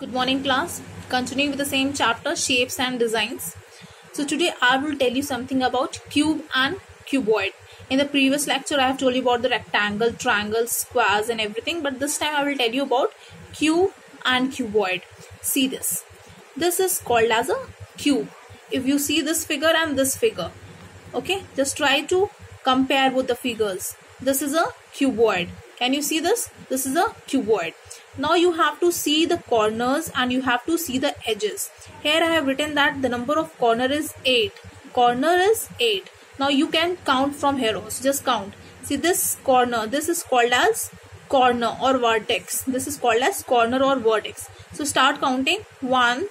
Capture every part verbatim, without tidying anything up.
Good morning class. Continuing with the same chapter, shapes and designs. So today I will tell you something about cube and cuboid. In the previous lecture I have told you about the rectangle, triangle, squares and everything, but this time I will tell you about cube and cuboid. See this. This is called as a cube. If you see this figure and this figure, okay, just try to compare both the figures. This is a cuboid. Can you see this? This is a cuboid. Now you have to see the corners and you have to see the edges. Here I have written that the number of corner is eight. Corner is eight. Now you can count from here also. Just count. See this corner. This is called as corner or vertex. This is called as corner or vertex. So start counting. one,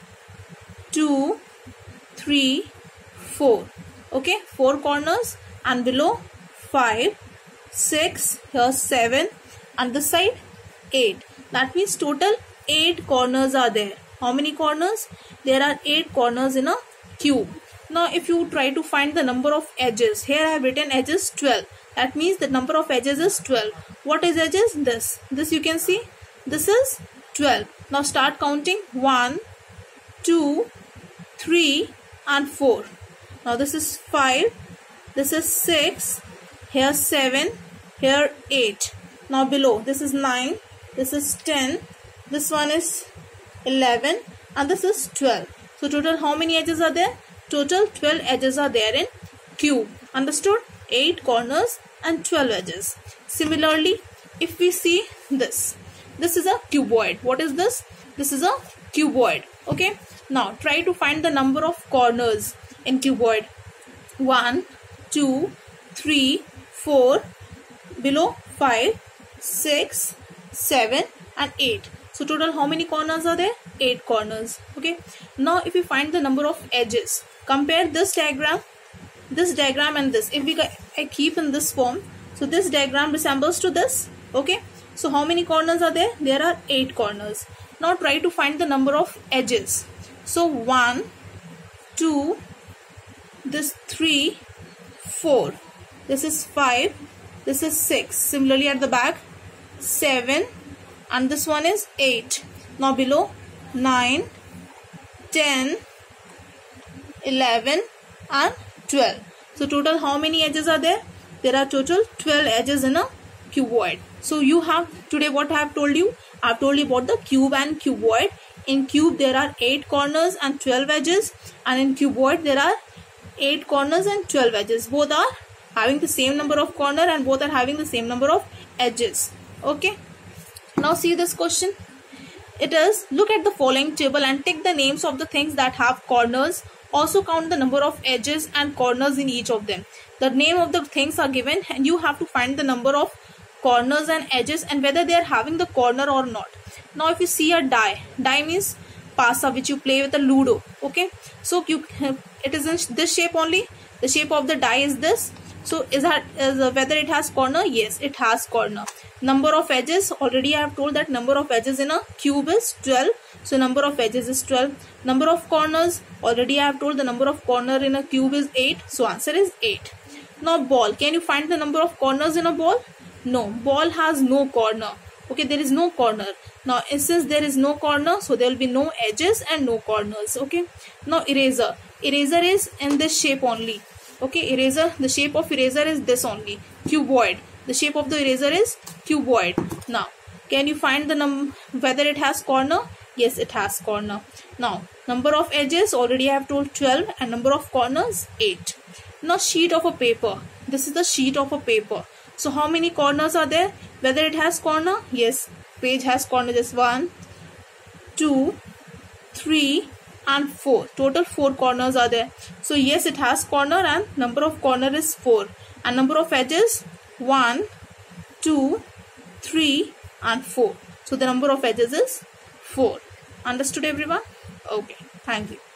two, three, four. Okay. four corners and below five, six, here seven and this side eight. That means total eight corners are there. How many corners? There are eight corners in a cube. Now if you try to find the number of edges, here I have written edges twelve. That means the number of edges is twelve. What is edges? This. This you can see. This is twelve. Now start counting. one, two, three and four. Now this is five. This is six. Here seven. Here eight. Now below this is nine. This is ten, this one is eleven and this is twelve. So total how many edges are there? Total twelve edges are there in cube. Understood? eight corners and twelve edges. Similarly, if we see this, this is a cuboid. What is this? This is a cuboid. Okay. Now try to find the number of corners in cuboid. one, two, three, four, below five, six, seven and eight. So total how many corners are there? eight corners. Okay. Now if we find the number of edges, compare this diagram, this diagram and this. If we I keep in this form, so this diagram resembles to this. Okay. So how many corners are there? There are eight corners. Now try to find the number of edges. So one, two, this three, four, this is five, this is six. Similarly at the back, seven and this one is eight. Now below nine, ten, eleven and twelve. So total how many edges are there? There are total twelve edges in a cuboid. So you have today what I have told you? I have told you about the cube and cuboid. In cube there are eight corners and twelve edges, and in cuboid there are eight corners and twelve edges. Both are having the same number of corner and both are having the same number of edges. Okay. Now see this question. It is, look at the following table and take the names of the things that have corners. Also count the number of edges and corners in each of them. The name of the things are given and you have to find the number of corners and edges and whether they are having the corner or not. Now if you see a die, die means pasa, which you play with a ludo. Okay. So you, it is in this shape only. The shape of the die is this. So is that is uh, whether it has corner? Yes, it has corner. Number of edges, already I have told that number of edges in a cube is twelve. So number of edges is twelve. Number of corners, already I have told the number of corner in a cube is eight. So answer is eight. Now ball, can you find the number of corners in a ball? No, ball has no corner. Okay, there is no corner. Now since there is no corner, so there will be no edges and no corners. Okay. Now eraser, eraser is in this shape only. Okay, eraser, the shape of eraser is this only, cuboid. The shape of the eraser is cuboid. Now, can you find the num whether it has corner? Yes, it has corner. Now, number of edges, already I have told twelve and number of corners, eight. Now, sheet of a paper. This is the sheet of a paper. So, how many corners are there? Whether it has corner? Yes, page has corner. Just one, two, three, and four. Total four corners are there. So yes, it has corner and number of corner is four. And number of edges, one, two, three and four. So the number of edges is four. Understood everyone? Okay. Thank you.